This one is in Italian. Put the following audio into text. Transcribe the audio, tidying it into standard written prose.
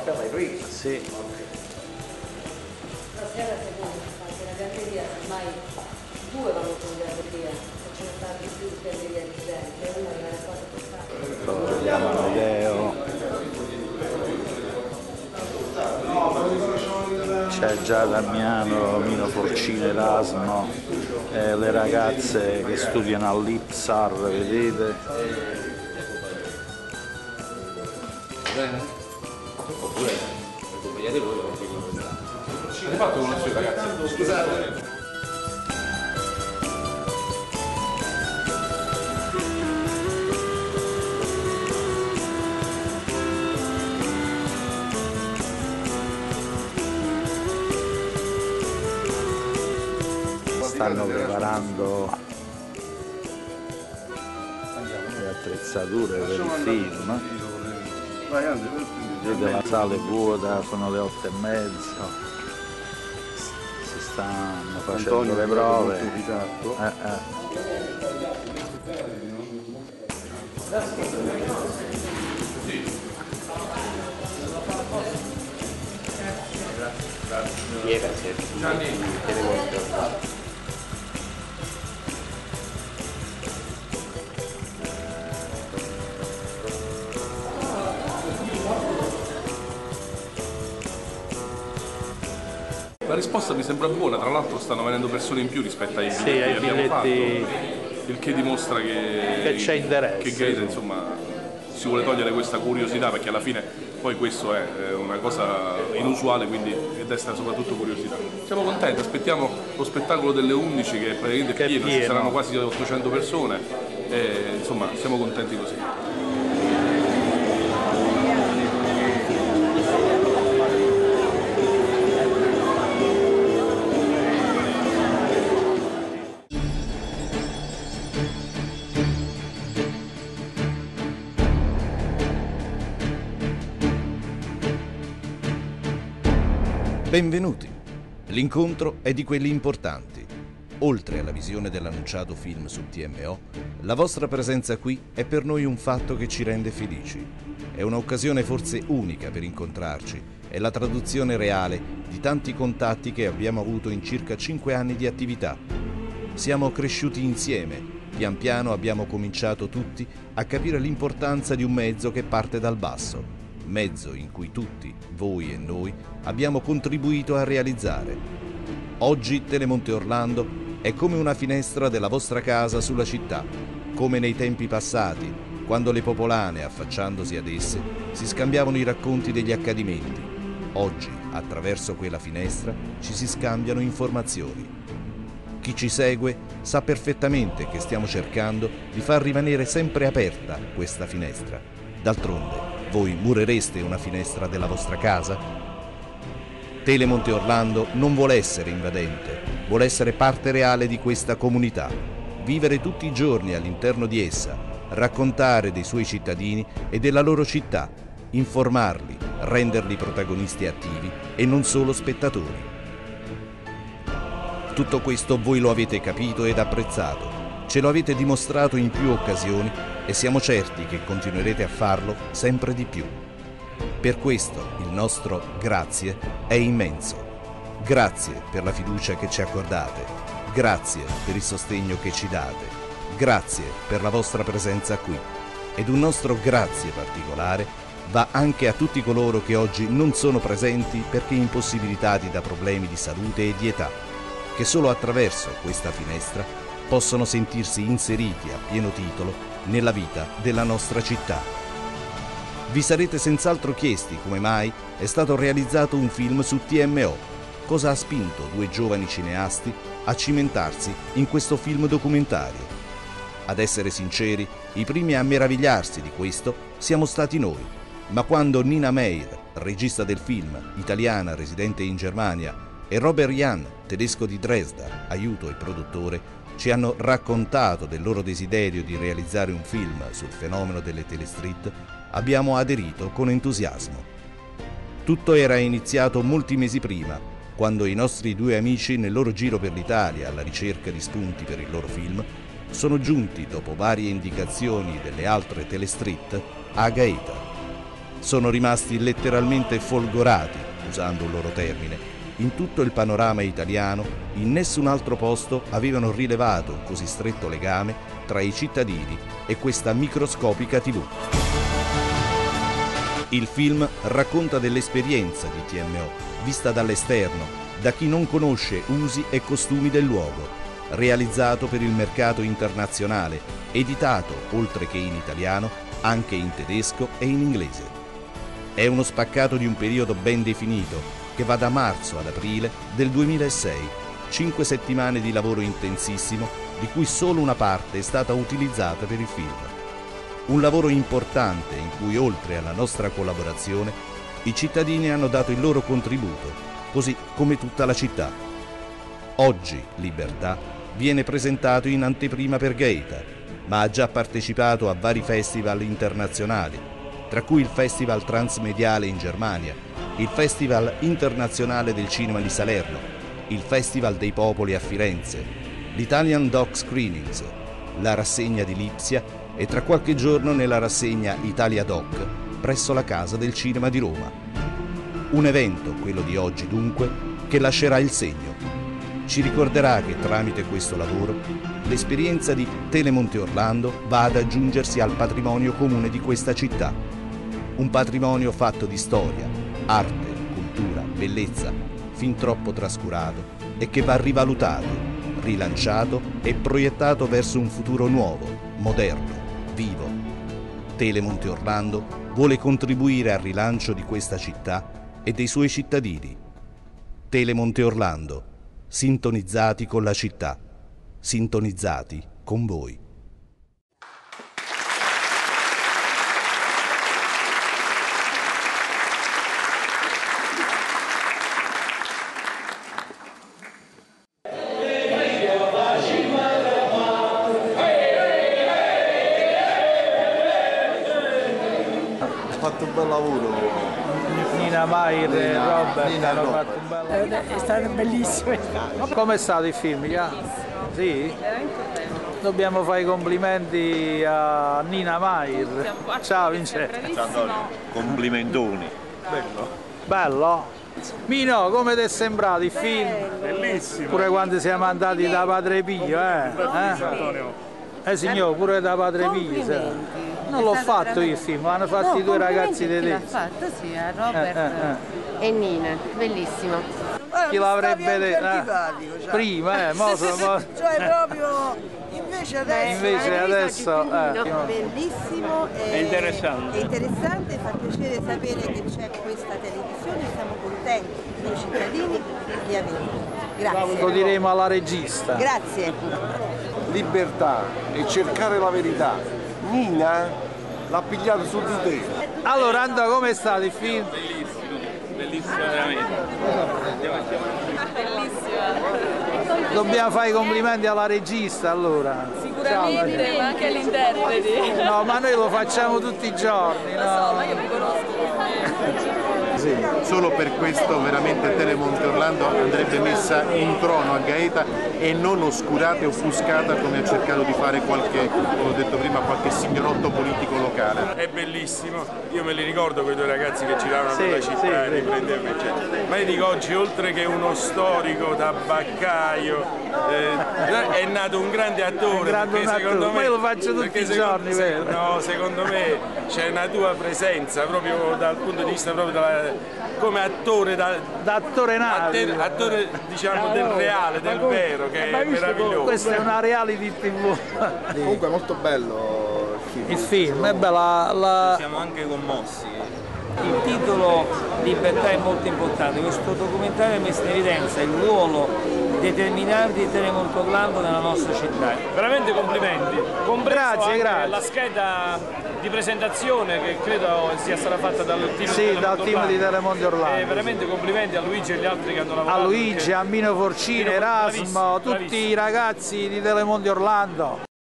te l'hai presa? Sì. La sera seconda, infatti, la galleria, ormai due vanno con la galleria, e ce ne stanno più gallerie di gente, una che era stata portata. Vediamo Amedeo. C'è già Damiano, Mino Forcino, Erasmo, le ragazze che studiano all'Ipsar, vedete? Bene? Oppure accompagnate voi perché non sta. Avete fatto colazione, ragazzi? Scusate. Stanno preparando le attrezzature per il film. Vedete, la sala è vuota, sono le 8:30, si stanno facendo le prove. La risposta mi sembra buona, tra l'altro stanno venendo persone in più rispetto ai biglietti Sì, ai che abbiamo fatto, biglietti il che dimostra che c'è interesse. che Gaeta, insomma, si vuole togliere questa curiosità, perché alla fine poi questo è una cosa inusuale, quindi desta soprattutto curiosità. Siamo contenti, aspettiamo lo spettacolo delle 11 che è praticamente pieno, ci saranno quasi 800 persone e insomma siamo contenti così. Benvenuti! L'incontro è di quelli importanti. Oltre alla visione dell'annunciato film su TMO, la vostra presenza qui è per noi un fatto che ci rende felici. È un'occasione forse unica per incontrarci, è la traduzione reale di tanti contatti che abbiamo avuto in circa 5 anni di attività. Siamo cresciuti insieme, pian piano abbiamo cominciato tutti a capire l'importanza di un mezzo che parte dal basso. Mezzo in cui tutti, voi e noi, abbiamo contribuito a realizzare. Oggi Telemonte Orlando è come una finestra della vostra casa sulla città, come nei tempi passati, quando le popolane, affacciandosi ad esse, si scambiavano i racconti degli accadimenti. Oggi, attraverso quella finestra, ci si scambiano informazioni. Chi ci segue sa perfettamente che stiamo cercando di far rimanere sempre aperta questa finestra. D'altronde, voi murereste una finestra della vostra casa? Telemonte Orlando non vuole essere invadente, vuole essere parte reale di questa comunità, vivere tutti i giorni all'interno di essa, raccontare dei suoi cittadini e della loro città, informarli, renderli protagonisti attivi e non solo spettatori. Tutto questo voi lo avete capito ed apprezzato, ce lo avete dimostrato in più occasioni e siamo certi che continuerete a farlo sempre di più. Per questo il nostro grazie è immenso. Grazie per la fiducia che ci accordate, grazie per il sostegno che ci date, grazie per la vostra presenza qui. Ed un nostro grazie particolare va anche a tutti coloro che oggi non sono presenti perché impossibilitati da problemi di salute e di età, che solo attraverso questa finestra possono sentirsi inseriti a pieno titolo nella vita della nostra città. Vi sarete senz'altro chiesti come mai è stato realizzato un film su TMO, cosa ha spinto due giovani cineasti a cimentarsi in questo film documentario. Ad essere sinceri, i primi a meravigliarsi di questo siamo stati noi, ma quando Nina Meyer, regista del film, italiana residente in Germania, e Robert Jan, tedesco di Dresda, aiuto e produttore, ci hanno raccontato del loro desiderio di realizzare un film sul fenomeno delle telestreet, abbiamo aderito con entusiasmo. Tutto era iniziato molti mesi prima, quando i nostri due amici nel loro giro per l'Italia alla ricerca di spunti per il loro film sono giunti, dopo varie indicazioni delle altre telestreet, a Gaeta. sono rimasti letteralmente folgorati, usando un loro termine. In tutto il panorama italiano, in nessun altro posto avevano rilevato un così stretto legame tra i cittadini e questa microscopica TV. Il film racconta dell'esperienza di TMO, vista dall'esterno, da chi non conosce usi e costumi del luogo, realizzato per il mercato internazionale, editato, oltre che in italiano, anche in tedesco e in inglese. È uno spaccato di un periodo ben definito, che va da marzo ad aprile del 2006, 5 settimane di lavoro intensissimo, di cui solo una parte è stata utilizzata per il film. Un lavoro importante in cui, oltre alla nostra collaborazione, i cittadini hanno dato il loro contributo, così come tutta la città. Oggi Libertà viene presentato in anteprima per Gaeta, ma ha già partecipato a vari festival internazionali, tra cui il Festival Transmediale in Germania, il Festival Internazionale del Cinema di Salerno, il Festival dei Popoli a Firenze, l'Italian Doc Screenings, la rassegna di Lipsia e tra qualche giorno nella rassegna Italia Doc presso la Casa del Cinema di Roma. Un evento, quello di oggi dunque, che lascerà il segno. Ci ricorderà che tramite questo lavoro l'esperienza di Telemonte Orlando va ad aggiungersi al patrimonio comune di questa città. Un patrimonio fatto di storia, arte, cultura, bellezza, fin troppo trascurato e che va rivalutato, rilanciato e proiettato verso un futuro nuovo, moderno, vivo. Telemonte Orlando vuole contribuire al rilancio di questa città e dei suoi cittadini. Telemonte Orlando, sintonizzati con la città, sintonizzati con voi. Fatto un bel lavoro. Nina Mair e Robert Nina hanno Robert. fatto un bel lavoro. È stato bellissimo. Come è stato il film? Sì? Dobbiamo fare i complimenti a Nina Mair. Ciao Vincenzo. Ciao Antonio. Complimentoni. Bello? Mino, come ti è sembrato il film? Bellissimo. Pure quando siamo andati da Padre Pio, Antonio. Signore, pure da Padre Pio. Sai. Non l'ho fatto io il film, l'hanno fatto i due ragazzi L'ha tedeschi. fatto, sì, a Robert e Nina, bellissimo. Chi l'avrebbe detto? Antipatico, cioè. Prima, Cioè proprio invece adesso Bellissimo È interessante. È interessante, fa piacere sapere che c'è questa televisione, siamo contenti noi cittadini di averla. lo Grazie. diremo alla regista. Grazie. Libertà e cercare la verità. Nina l'ha pigliato su di te. Allora Andò, come è stato il film? Bellissimo veramente. Bellissima. Dobbiamo fare i complimenti alla regista allora. Sicuramente, ma anche agli interpreti. No, ma noi lo facciamo tutti i giorni. Lo so, ma io mi conosco. Solo per questo veramente Telemonte Orlando andrebbe messa in trono a Gaeta e non oscurata e offuscata come ha cercato di fare qualche, come ho detto prima, qualche signorotto politico locale. È bellissimo, io me li ricordo quei due ragazzi che giravano Sì, per la città sì, e riprendevano, eccetera. Ma io dico oggi, oltre che uno storico, tabaccaio, è nato un grande attore. Perché secondo me, ma io lo faccio tutti i giorni, vero? No, secondo me c'è una tua presenza proprio dal punto di vista proprio come attore, Da attore nato. attore diciamo del reale, del vero, che è meraviglioso. Questa è una reality TV. Comunque è molto bello il film. Il film è bella. Siamo anche commossi. Il titolo Libertà è molto importante. Questo documentario ha messo in evidenza il ruolo determinante di Telemonte Orlando nella nostra città. Veramente complimenti. Grazie. La scheda di presentazione che credo sia stata fatta dal team di Telemonte Orlando. Veramente complimenti a Luigi e agli altri che hanno lavorato. A Luigi, a Mino Forcini, Erasmo, bravissimo, tutti i ragazzi di Telemonte Orlando.